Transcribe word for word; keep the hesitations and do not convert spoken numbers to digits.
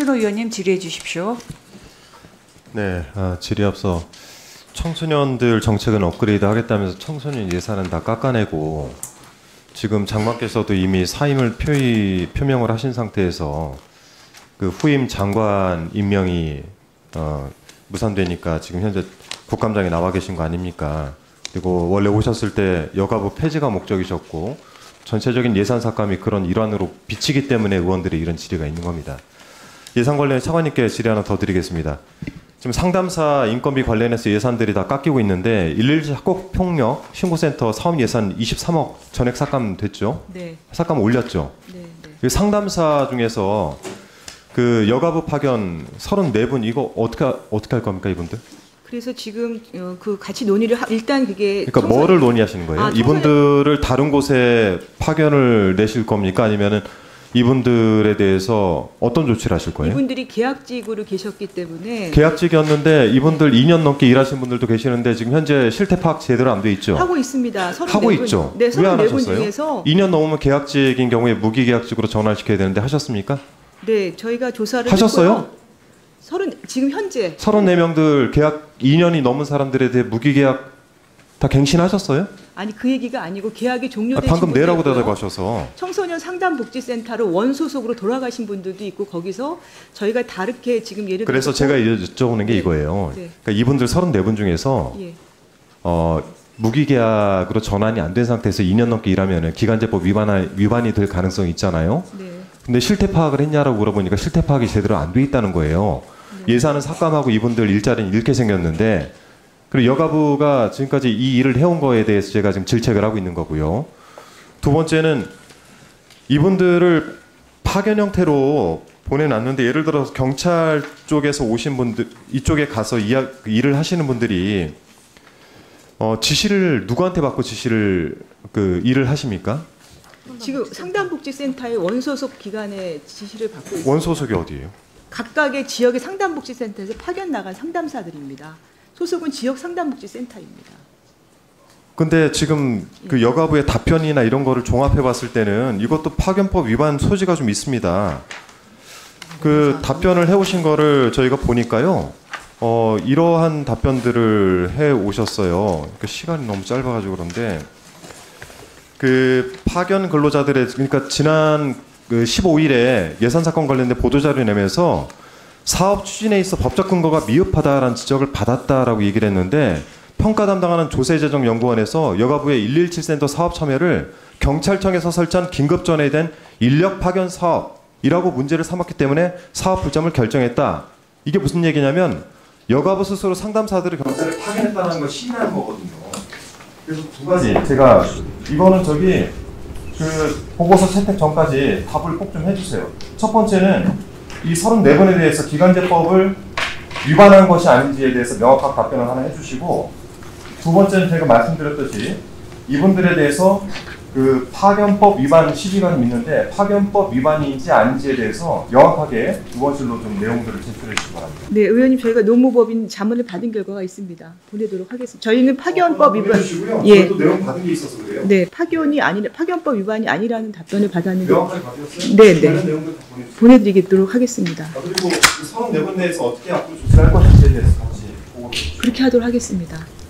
홍준호 의원님 질의해 주십시오. 네, 아, 질의 앞서 청소년들 정책은 업그레이드 하겠다면서 청소년 예산은 다 깎아내고 지금 장관께서도 이미 사임을 표의, 표명을 하신 상태에서 그 후임 장관 임명이 어, 무산되니까 지금 현재 국감장에 나와 계신 거 아닙니까? 그리고 원래 오셨을 때 여가부 폐지가 목적이셨고 전체적인 예산 삭감이 그런 일환으로 비치기 때문에 의원들의 이런 질의가 있는 겁니다. 예산 관련해 차관님께 질의 하나 더 드리겠습니다. 지금 상담사 인건비 관련해서 예산들이 다 깎이고 있는데 일일이 학교폭력 신고센터 사업 예산 이십삼억 전액 삭감됐죠? 네. 삭감 올렸죠? 네. 네. 상담사 중에서 그 여가부 파견 서른네 분 이거 어떻게 어떻게 할 겁니까 이분들? 그래서 지금 어, 그 같이 논의를 하, 일단 그게 그러니까 청소년... 뭐를 논의하시는 거예요? 아, 청소년... 이분들을 다른 곳에 파견을 내실 겁니까? 아니면은 이분들에 대해서 어떤 조치를 하실 거예요? 이분들이 계약직으로 계셨기 때문에 계약직이었는데 이분들 이 년 넘게 일하신 분들도 계시는데 지금 현재 실태 파악 제대로 안 돼 있죠? 하고 있습니다. 하고 있죠. 네, 왜 안 서른네 분 하셨어요? 중에서 이 년 넘으면 계약직인 경우에 무기계약직으로 전환시켜야 되는데 하셨습니까? 네, 저희가 조사를 하셨어요? 했고요. 서른 지금 현재 서른네 명들 계약 이 년이 넘은 사람들에 대해 무기계약 다 갱신하셨어요? 아니 그 얘기가 아니고 계약이 종료된 아, 방금 내라고 대답하셔서 청소년 상담복지센터로 원소속으로 돌아가신 분들도 있고 거기서 저희가 다르게 지금 예를 들어서 그래서 제가 여쭤보는 게 네. 이거예요. 네. 그러니까 이분들 서른네 분 중에서 예. 어, 무기계약으로 전환이 안 된 상태에서 이 년 넘게 일하면 기간제법 위반, 위반이 될 가능성이 있잖아요. 네. 근데 실태 파악을 했냐라고 물어보니까 실태 파악이 제대로 안 돼 있다는 거예요. 네. 예산은 삭감하고 이분들 일자리는 잃게 생겼는데 그리고 여가부가 지금까지 이 일을 해온 거에 대해서 제가 지금 질책을 하고 있는 거고요. 두 번째는 이분들을 파견 형태로 보내놨는데 예를 들어서 경찰 쪽에서 오신 분들 이쪽에 가서 이야, 일을 하시는 분들이 어, 지시를 누구한테 받고 지시를 그 일을 하십니까? 지금 상담복지센터의 원소속 기관의 지시를 받고 있습니다. 원소속이 어디예요? 각각의 지역의 상담복지센터에서 파견 나간 상담사들입니다. 소속은 지역 상담복지센터입니다. 근데 지금 그 여가부의 답변이나 이런 거를 종합해 봤을 때는 이것도 파견법 위반 소지가 좀 있습니다. 그 답변을 해 오신 거를 저희가 보니까요. 어, 이러한 답변들을 해 오셨어요. 그 시간이 너무 짧아 가지고 그런데 그 파견 근로자들의 그러니까 지난 그 십오 일에 예산 사건 관련된 보도 자료 내면서 사업 추진에 있어 법적 근거가 미흡하다라는 지적을 받았다라고 얘기를 했는데 평가 담당하는 조세재정연구원에서 여가부의 일일칠 센터 사업 참여를 경찰청에서 설치한 긴급 전해된 인력 파견 사업이라고 문제를 삼았기 때문에 사업 불점을 결정했다. 이게 무슨 얘기냐면 여가부 스스로 상담사들을 경찰에 파견했다는 걸 시인하는 거거든요. 그래서 두 가지 제가 이거는 저기 그 보고서 채택 전까지 답을 꼭 좀 해주세요. 첫 번째는 이 서른네 분에 대해서 기간제법을 위반한 것이 아닌지에 대해서 명확한 답변을 하나 해주시고 두 번째는 제가 말씀드렸듯이 이분들에 대해서 그 파견법 위반 시비가 좀 있는데 파견법 위반인지 아닌지에 대해서 명확하게 의원실로 좀 내용들을 제출해 주시기 바랍니다. 네, 의원님 저희가 노무법인 자문을 받은 결과가 있습니다. 보내도록 하겠습니다. 저희는 파견법 어, 위반, 예, 또 내용 받은 게 있어서 그래요. 네, 파견이 아니 파견법 위반이 아니라는 답변을 받았는데 명확하게 받으셨어요? 네, 네, 보내드리도록 하겠습니다. 아, 그리고 서른네 분 내에서 어떻게 앞으로 조치를 할 것인지에 대해서 같이 보고 그렇게 하도록 하겠습니다.